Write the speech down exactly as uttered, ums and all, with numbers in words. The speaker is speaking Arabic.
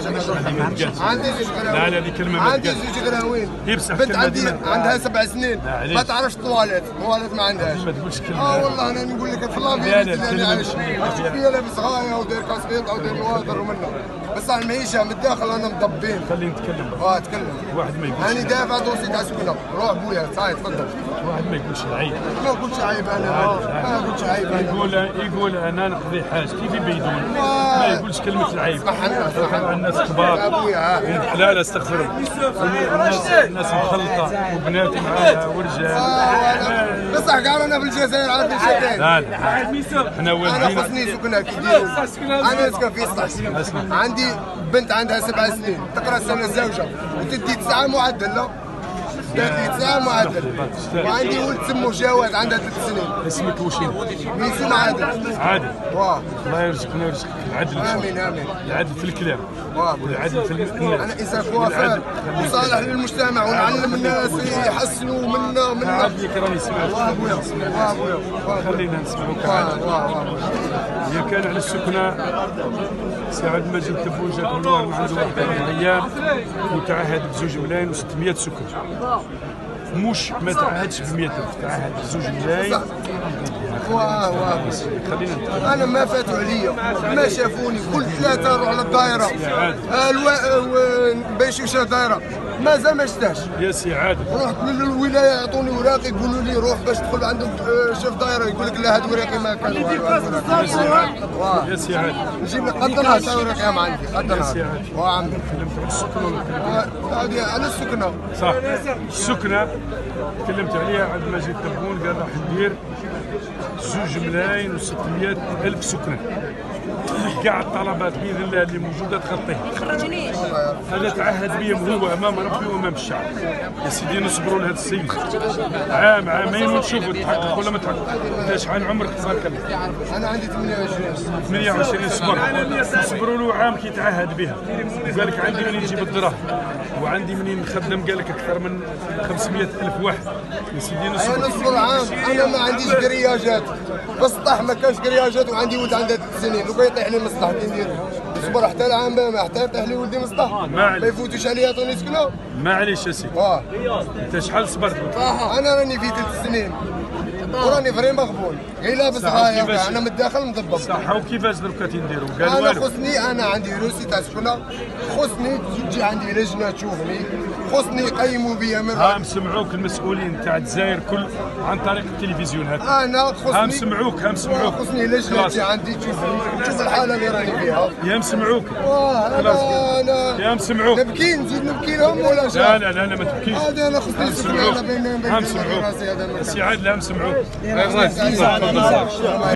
عندي زوج غراوين. لا لا، هذه كلمه ما عندي زوج غراوين. يمسح بنت كلمة عندي ديما. عندها سبع سنين ما تعرفش طواليت، طواليت ما عندهاش. ما تقولش كلمه. اه والله انا نقول لك في الله لا لا، يعني عايش فيا لابس غايه وداير كاسكيط او داير نواظر ومنه، بس على المعيشه من الداخل انا مضبين. خليني نتكلم. اه تكلم. واحد ما يقولش. انا دافع دوسي تاع سكنه، روح بويا صاي تفضل. واحد ما يقولش العيب. ما قلتش عيب انا، ما قلتش عيب انا. يقول يقول انا نقضي حاجه كيف يبيدون. ما يقولش كلمه العيب. اسمح لنا اسمح لنا الناس كبار. يا ابويا. لا لا استغفر الله. الناس الناس مخلطه وبنات معاها ورجال. بصح كاع انا في الجزائر عارفين شكاين. لا لا احنا انا والدينا. خصني سكنه كي يديروا. انا نسكن في سطح. عندي بنت عندها سبع سنين تقرا السنه الزوجه وتدي تسعه معدله. تدي تسعه معدله. وعندي ولد سمو جواد عندها ثلاث سنين. اسمك وشين؟ اسم عادل. عادل. واه الله يرزقنا ويرزقك العدل. امين امين. العدل في الكلام. واه والعدل في الناس. انا انسان كوافير وصالح للمجتمع ونعلم الناس يحسنوا منا منا. عاد لك راني سمعت. واه ابويا واه ابويا. خلينا نسمعوك. واه واه هي كان على السكنة سي عبد المجيد تبوجة كل واحد عنده واحد الايام متعهد بزوج ملايين وستمية سكن. مش ما تعهدش ب مية ألف، تعهد بزوج ملايين. واه واه خلينا نتكلم. انا ما فاتوا عليا ما شافوني كل ثلاثه نروح للدائره الوا بيشوشه دايره مازال ما شفتهاش. يا سي عادل رحت للولايه يعطوني وراق يقولوا لي روح باش تدخل عندهم شوف دايره يقول لك لا هاد وراقي ما كان. يا سي عادل يا سي عادل نجيب لك قد نهار تا وراقي ما عندي قد يا سي نهار. عادل واه عمي تكلمت على السكن ولا تكلمت؟ هذه على السكنه. صح. السكنة تكلمت عليها عبد المجيد تبون قال راح ندير زوج ملايين وستمية ألف سكنة. كاع الطلبات باذن الله اللي موجوده تخطيه. هذا تعهد بهم هو امام ربي وامام الشعب. يا سيدي نصبروا لهذا السيد عام عامين ونشوفوا تحقق ولا ما تحقق. انت شحال عمرك تبارك الله؟ انا عندي ثمانية وعشرين. ثمانية وعشرين صبر. نصبروا له عام كي تعهد بها. قال لك عندي منين نجيب الدراهم وعندي منين نخدم قال لك اكثر من خمسمية ألف واحد. يا سيدي نصبر. انا نصبر عام انا ما عنديش كرياجات بسطح ما كانش كرياجات وعندي ولد عنده ثلاث سنين لو يطيح لي مسطح كي ندير نصبر حتى العام ما حتى يطيح لي ولدي مسطح ما يفوتوش عليا يعطوني سكنه. معليش يا سيدي. واه انت شحال صبرت؟ انا راني في ثلاث سنين وراني فري مغبون غير لابس غايه انا من الداخل مضبب. صح. وكيفاش دروكا تنديروا؟ قال انا والو. خصني انا عندي روسي تاع سكنه خصني تجي عندي لجنه تشوفني خصني يقيموا بيا من هام سمعوك المسؤولين تاع الجزائر كل عن طريق التلفزيون هذا. انا خصني هام سمعوك هام سمعوك. خصني لجنه تجي عندي تشوفني تشوف الحاله اللي راني فيها. يا مسمعوك. واه انا انا يا مسمعوك. نبكي نزيد نبكي لهم ولا شيء؟ لا لا لا, لا ما تبكيش. هذا انا خصني مسمعوك. بين بين هام سمعوك. راسي هذا سي عادل هام سمعوك.